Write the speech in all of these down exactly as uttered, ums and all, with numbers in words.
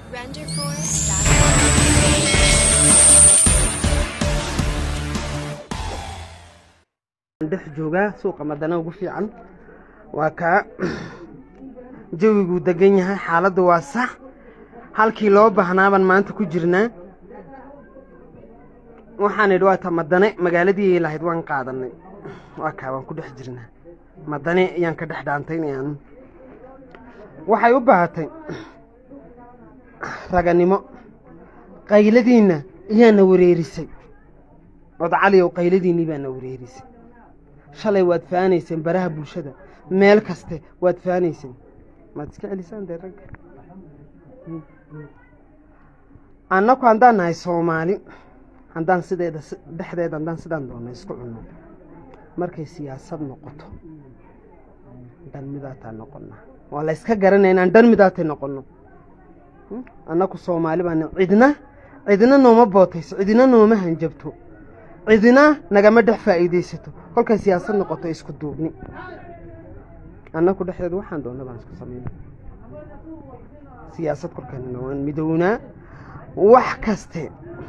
dhex jooga suuqa madana ugu fiican waa ka jawigu degan yahay xaaladdu waa sax halkii loo baahnaaban maanta ku jirnaa waxaan idhi waa ta madane magaaladii lahayd waan qaadanay waa ka waan ku dhex jirnaa madane ayaan ka dhex dhaantaynayaan waxay u baahatay raganimo qayladiina iyaana wareerisay wad cali oo qayladiinii baana wareerisay shalay waad faanayseen baraha bulshada meel kaste waad faanayseen maad iska celisaan dee rag annaku haddaan nahay soomaali haddaan sideeda dhexdeeda haddaan sidaan doona isku cunno markay siyaasad noqoto dhan midaataa noqonna waa la iska garanaya inaan dhan midaatay noqonno annaku soomaali baan cidna cidna nooma bootayso cidna nooma hanjabto cidina nagama dhex faa'iideysato kolkay siyaasad noqoto isku duubni annaku dhexdeeda waxaan doona baan isku sameynaa siyaasad korkeena waan midownaa wax kaste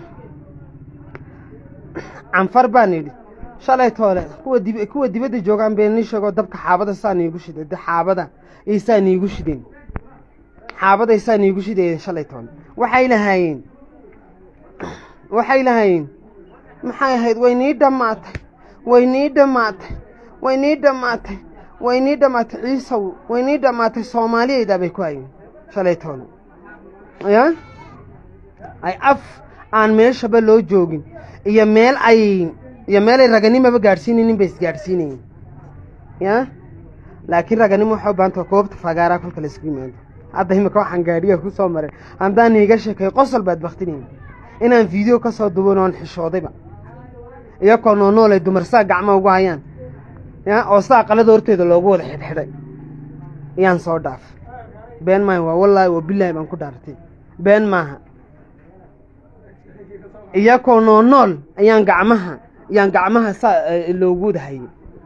canfar baan idhi shalay toole kuwa dib kuwa dibadda joogaan been ni sheego dabka xaabada saan iigu shiday xaabada isaan iigu shideen xaabada isaan iigu shideen shalay toole waxay lahaayeen waxay lahaayeen maxay ahayd way nii dhamaatay way nii dhamaatay way nii dhamaatay way nii dhamaatay ciisow way nii dhamaatay Soomaaliyeed bay ku hayeen shalay toole ya ay af aan meeshaba loo joogin iyo meel ay iyo meel ay raganimo ba gaarsiinayeen bay isgaarsiinayeen ya laakiin raganimo waxa baanta koobta fagaara kolka la isku yimaado hadda imika waxaan gaadhiga ku soo maray haddaan iga sheekay qosol baad baqtineen inaan video ka soo duubano aan xishoodayba iyo kono noolay dumar saa gacmo ugu hayaan ya oo saa qalada horteeda loogu wada xidhxidhay yaan soo dhaaf been ma waa wallahi wa billahi baan ku dhaartay been maaha iyo kono nool ayaan gacmaha yaan gacmaha saa loogu wada hayay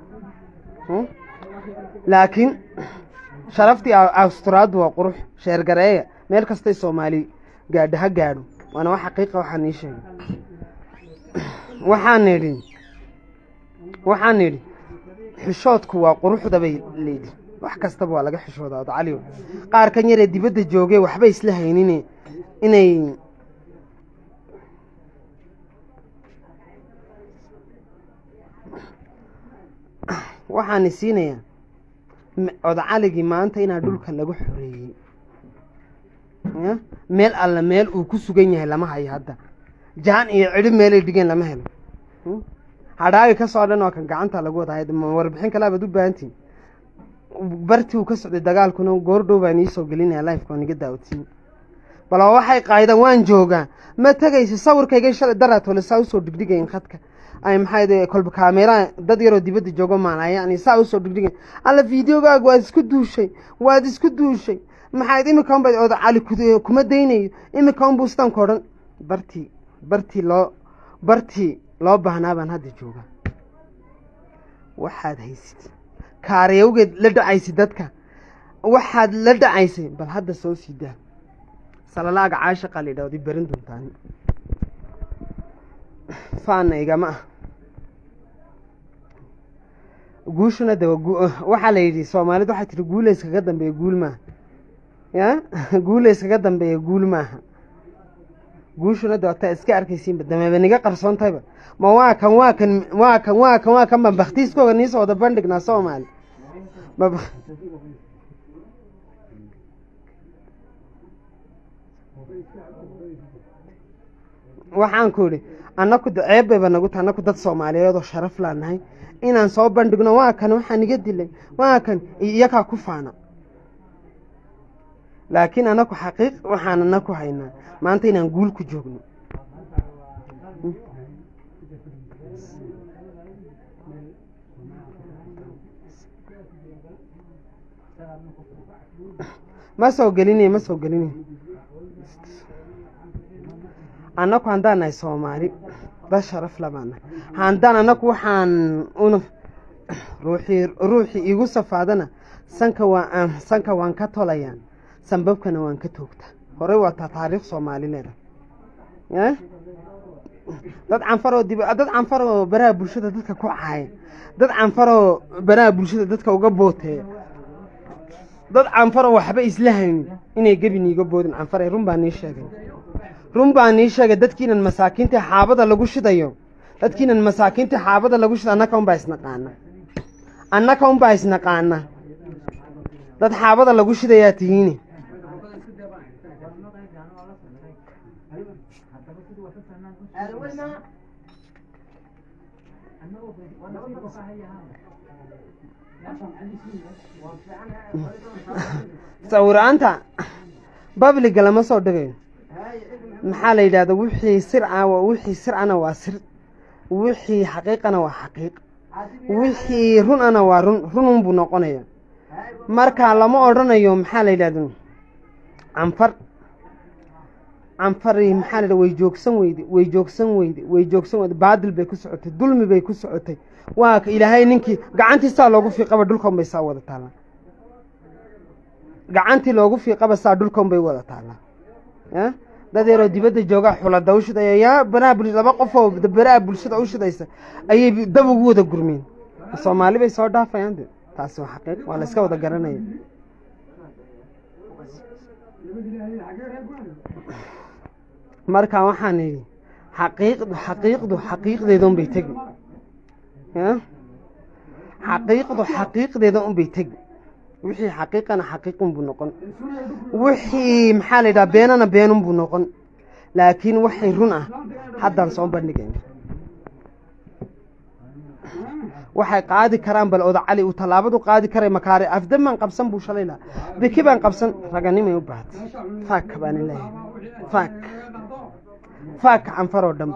laakiin sharaftii Australia waa qurux sheer gareeya meel kasta Soomaali gaadha gaadho wana wax xaqiiqo waxaan ii sheegay waxaan nidhi waxaan nidhi xishoodku waa quruxda bay leedahay wax kasta waa laga xishoodaa cali qaar kan yare dibadda joogay waxba isla haynin inay waxaan siinayaa od caligi maanta inaa dhulka lagu xoreeyay meel alla meel uu ku sugan yahay lama hayo hadda jaan iyo cidhib meel ay dhigeen lama helo hadhaagi ka soo dhan oo kan gacanta lagu wadahay warbixin kale aad u baahantiin bartii uu ka socday dagaalkuna goordhow baan ii soo gelinaya live-ka niga daawtiin bal waxay qaaydan waan joogaa ma tagayso sawirkayga shalay daraato la soo soo digdigeen khadka ay maxay kolba kaamera dad yar oo dibadda joogo maanaya ani saa u soo digdigeen alla videogaaga waa isku duushay waa isku duushay maxay imika un bay od cali kuma deynayo imika un buustan koodhan bartii bartii loo bartii loo baahnaa baan hadda joogaa waxaad haysid kaariyowgeed la dhacaysay dadka waxaad la dhacaysay bal hadda soo siidaa salalaaga caasha qalidhawdi barin doontaan faana igama ah guushuna dawa waxa la yidhi Soomaalidu waxa tiri guuleys kaga dambeeyo guul ma ya guuleys kaga dambeeyo guul maaha guushuna dawa iska arkaysiin badamaba niga qarsoon tayba ma waa kan waa kan waa kan waa kan waa kan ban bakhtiiskooga niisoo wada bandhignaa Soomaali ma waxaan ku yidhi annaku ceeb bayba nagu tahay annaku dad Soomaaliyeed oo sharaf laanahay inaan soo bandhigno waa kan waxaan iga dilay waa kan iyaga ku faana laakiin annaku xaqiiq waxaan annaku haynaa maanta inaan guul ku joogno ma soo gelinay ma soo gelinay annaku haddaan nahay Soomaali dad sharaf labaana haddaan annaku waxaan una ruuxii ruuxii igu safaadana sanka waan sanka waan ka tolayaa sanbabkana waan ka toogtaa hore waa taariikh Soomaaliyeed eh dad canfaro dib dad canfaro baraha bulshada dadka ku caay dad canfaro baraha bulshada dadka uga bootay dad canfaro waxba islahayn inay gabiniga boodin canfaro run baan sheegay run baan sheegay dadkiinan masaakiinta xaabada lagu shidayo dadkiinan masaakiinta xaabada lagu shiday annaka un baa isnaqaana annaka un baa isnaqaana dad xaabada lagu shidayaa tihiin sawiraanta babliga lama soo dhigayo maxaa la yiraahdaa wixii sir ah waa wixii sir ana waa sir wixii xaqiiqana waa xaqiiq wixii run ana waa run run buu noqonayaa marka lama oranayo maxaa la yiraahdaa canfar canfari maxaa la way joogsan weydi way joogsan weydi way joogsan weydi baadil bay ku socotay dulmi bay ku socotay waa ka ilaahay ninkii gacantiisa loogu fiiqaba dhulkan bay saa wada taala gacantii loogu fiiqaba saa dhulkan bay wada taala eh dadeero dibadda jooga xulada u shidaya yaa baraha bulshada laba qof oo baraha bulshada u shidaysa ayay dab ugu wada gurmeen Soomaali bay soo dhaafayaan taas waa xaqiiq waa la iska wada garanaya marka waxaan yiri xaqiiqdu xaqiiqdu xaqiiqdeedan bay tagi ha xaqiiqdu xaqiiqdeedan un bay tagi wixii xaqiiqana xaqiiqun buu noqon wixii maxaa la yiraahdaa beenana beenun buu noqon laakiin waxay run ah haddaan soo bandhigay waxay qaadi karaan bal oda cali uu talaabadu qaadi karay makaari afdaman qabsan buu shalayla bikibaan qabsan raganimay u baahatay faak baan ilaahay faak faak canfaro dhanba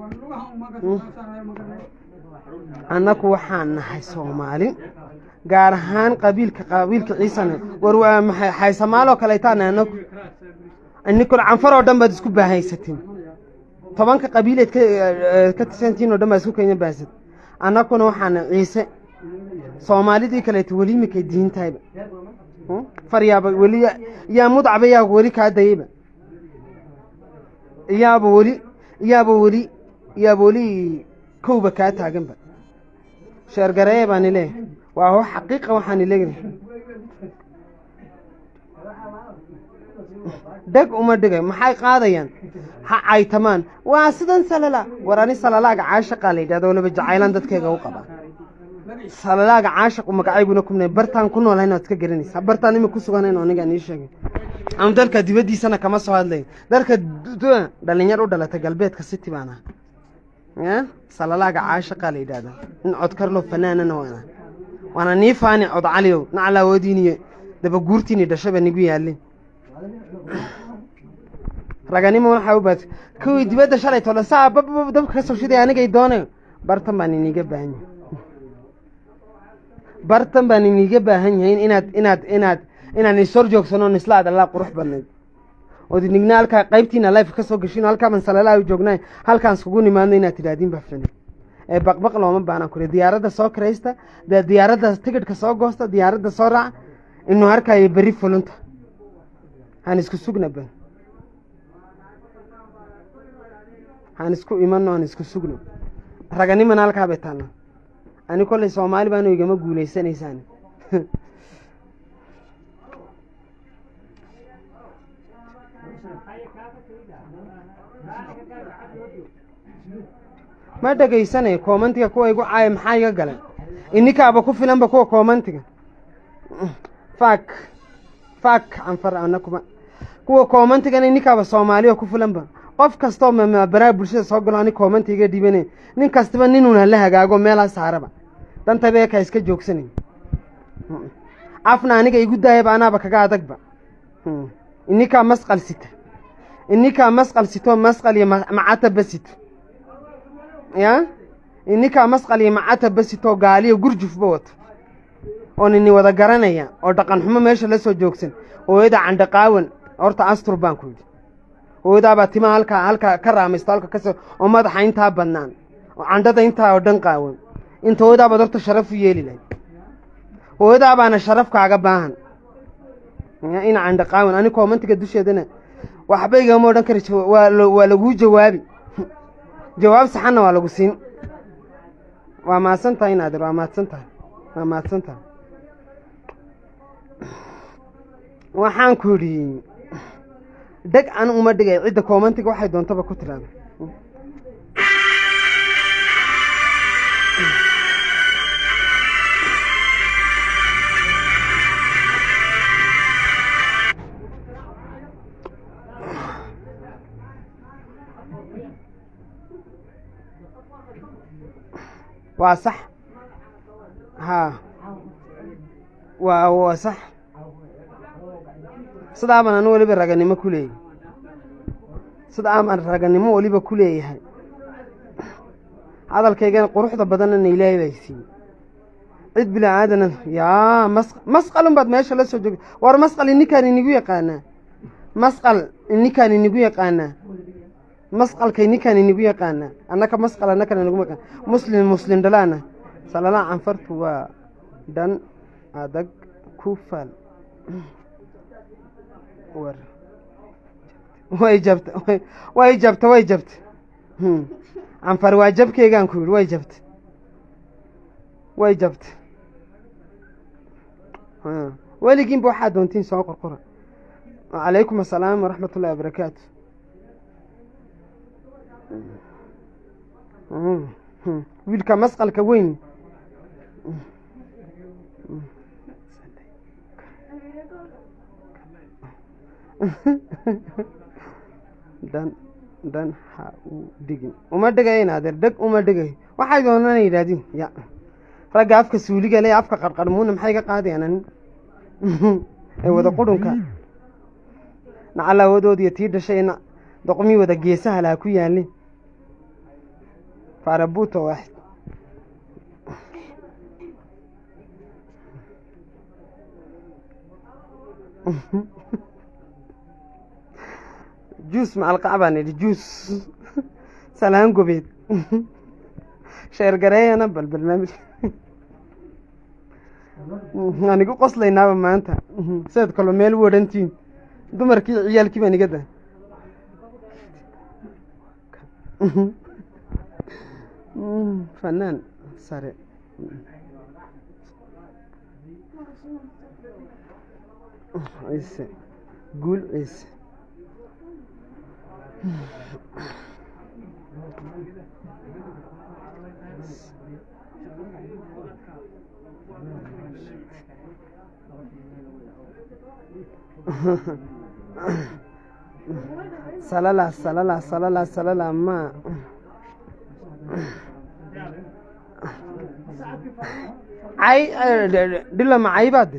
annaku waxaan nahay Soomaali gaar ahaan qabiilka qabiilka ciisana war waa maxay xaysamaalo kale taana annaku anniku canfaro dhanba isku baahaysatin tobanka qabiileed ka ka tisantiino dhanba isku keenay baasad annakuna waxaan ciise Soomaalidii kale wali ma ka diintayba faryaaba wali yaa mudcaba yaa wali ka dayba yaaba wali yaaba wali yaaba wali kooba ka taaganba sheergareey baan ilaa waa wax xaqiiqa waxaan ilaa dag uma dhigay maxay qaadayaan ha ay tamaan waa sidan salala warani salalaaga caashiqa leeyahay oo laba jacaylan dadkayga u qaba salalaaga caashiq magacaybuna kumnay bartaan ku noolayn aad ka garanaysaa bartaan ima ku suganeen oo aniga nii sheegay am dalka dibadiisana kama soo hadlay dalka dhalinyar u dhalatay galbeedka city baana ya salalaaga caashiqa leeyahay in cod karlo fanaanana waana waana nii faani cod caliyo nacla wadiiniye daba guurtiini dhashaba nigu yaalin raganimo waxa u baad kuwii dibadda shalay tolo saabab dabka soo shiday aniga ay doonay bartan baan iniga baahan bartan baan iniga baahan yahay inaad inaad inaad inaan isor joogsano islaad Allah qurux badnay oo dinigna halka qaybtiina live ka soo gashin halka man salaalaa u joognay halkaan iskugu nimaadnay inaad tiraadin bafan ee baqbaq looma baana kure diyaaradda soo kareysta diyaaradda tigidhka soo goosta diyaaradda soo raac inuu harkay bari fulunta aan isku sugnaban aan isku imanno aan isku sugno raganimana halka bay taana ani kulay Soomaali baan igama guuleysanaysan ma dhageysanay commentiga kuwa igu caay maxay iga galeen ininka aba ku filan ba kuwa commentiga faak faak anfar anakuma kuwa commentiga ininka aba Soomaaliya ku filan ba qof kasto ma baraha bulshada soo galo ani commentiga dibane nin kastaba ninuna la hagaago meela saaraba danta bay ka iska joogsanay afna aniga igu daayay anaaba kaga adagba ininka masqal sita ininka masqal sito masqal iyo macata basito ya ininka masqal iyo macata basito gaaliyo gurjuf bawat oo nini wada garanaya oo dhaqan xumo meesha la soo joogsan oo ida candaqaawan horta astur baan ku yiri oo ida ba tima halka halka ka raamaysto halka ka soo oo madaxa inta badnaan oo candada inta oo dhan qaawan inta oo ida ba horta sharaf u yeeli lahayd oo ida baana sharaf kaaga baahan in candaqaawan ani commentiga dusheedana waxba igama odhan kari waa waa lagu jawaabi jawaab saxana waa lagu siin waa maasan tahay naadir waa maasan tahay waa maasan tahay waxaan ku yidhi dheg aan uma dhigay cidda commentiga waxay doontaba ku tiraado waa sax ها waa sax sidaa baan anu waliba raganimo ku leeyahay sidaa aan raganimo waliba ku leeyahay hadalkaygan quruxda badanna ilaahay baa siiyay cid bila aadana yaa masqal baad meesha la soo joogay war masqal ninkaan inigu yaqaana masqal ninkaan inigu yaqaana masqalkay ninkaan inigu yaqaana annaka masqal annaka inigu yaqaan muslim muslim dalaana salala anfartu waa dan adag ku fal war way jabta way jabta way jabta hmm anfar waa jabkeygaan ku way jabta way jabta ha waligiin buu waxa doontiin soo qorqora alaykum asalaam wa rahmatullahi wa barakatuh hmm wiilka masqalka weyn dan dan ha u digin uma dhigay naadir dhag uma dhigay waxay doonaan yiraadin ya raga afka suuliga leh afka qarqarmuuna maxay ka qaadayaan ay wada qudunka nacala wadoodii tii dhashayna doqmi wada geesaha la ku yaalin farabuto واحد جوس مع القعبة جوس سلام قبيد شير قرايه انا بالبرنامج يعني قو قصلي نابا ما انت سيد كلو ميل ورنتين دمركي عيالكي باني قدا فنان ساري عيسى قول عيسى سلالا سلالا سلالا سلالا ما عاي دلا ما عيباد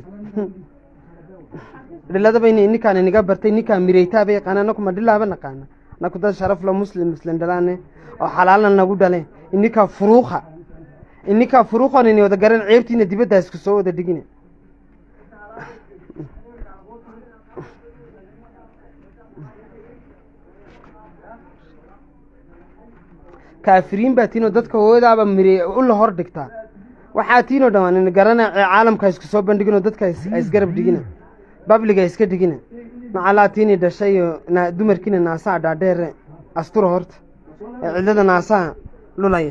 دلada bayni ninkaan iniga bartay ninkaan mireytaa bay qanaanku ma dilaaba naqaana naku dad sharaf la muslim muslim dalaane oo xalaalna nagu dhale ininka furuuqa ininka furuuqan inay wada garan ceebtiina dibadda isku soo wada digina kaafiriin baatino dadka hooyadaaba mirey u la hor dhigtaa waxaa tiino dhawaan in garana caalamka isku soo bandhigino dadka is garab digina babliga iska digina macalaatini dhashay na dumarkiina naasaa dhaadheer astur horta cilada naasaa lulay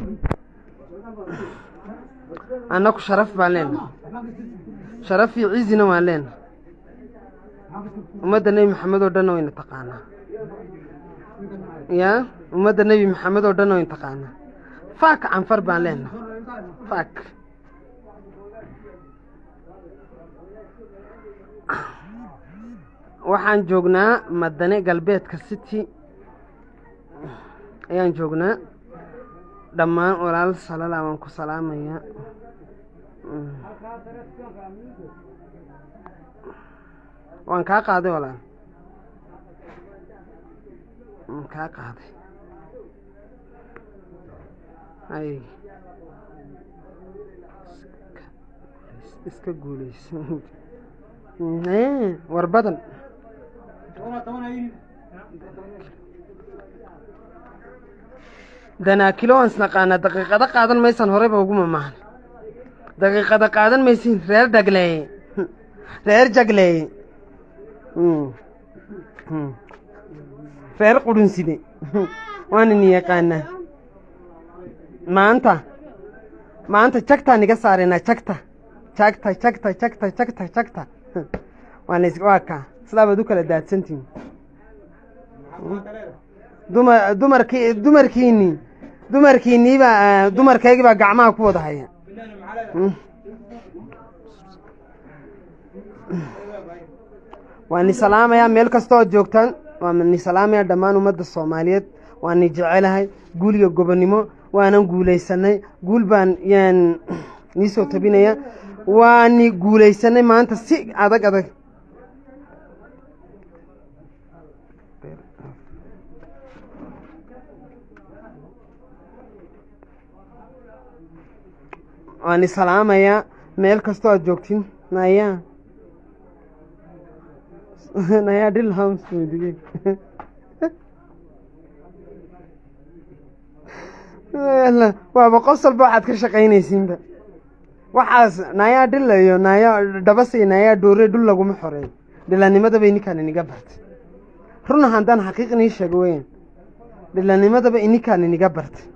anaku sharaf baan leenahay sharaf iyo ciizina waan leenahay ummadda nabi maxamed oo dhan wayna taqaanaa ya ummadda nabi maxamed oo dhan wayna taqaanaa faak anfar baan leenahay faak waxaan joognaa madane galbeedka city ayaan joognaa dhammaan walaal salala waan ku salaamaya waan kaa qaaday walaal waan kaa qaaday ay iska guuleyso ee war badan dana kilo aan snaqaana daqiiqada qaadan maysan horeba ugu maahan daqiiqada qaadan maysin reer dagley reer jagley reer qurunside waan ni yaqaanaa maanta maanta jagta niga saarina jagta jagta jagta jagta jagta jagta waan is waaka salaabad u kala daadsantiin dumar dumarkii dumarkiini dumarkiini ba dumarkayga ba gacmaha ku wada haya waan salaamaya meel kasta oo joogtaan waan salaamaya dhammaan ummadda Soomaaliyeed waan jecelahay guuliga gobonimo waanan guuleysanay guul baan yaan ni soo tabinaya waan guuleysanay maanta si adag adag waan salaamaya meel kasta oo joogtiin naya naya dil hamsuudige la waa qosol baa aad ka shaqeynaysiinba waxaas naya dilayo naya dabasay naya doore dul lagu ma xoreey dilanimada bay ninkan iniga bartay run ahaan dan xaqiiqni sheego weyn dilanimada bay ninkan iniga bartay